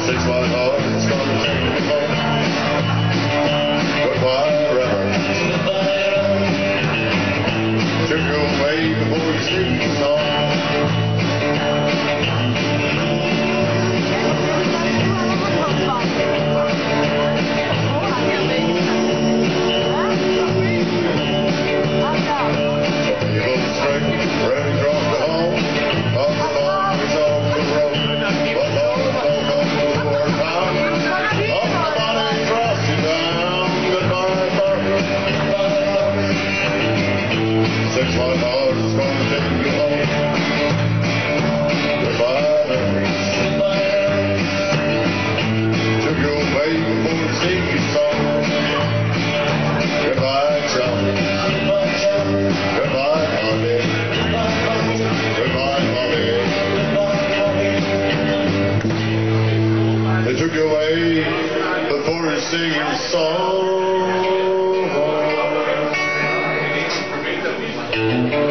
6 miles hard, it's gonna take me home. Goodbye, river. Took you away before you sleep the song. My heart is gonna take you home. Goodbye, took you away before the safety song. Goodbye, chum. Goodbye, mommy. Goodbye, mommy. They took you away before the singing song.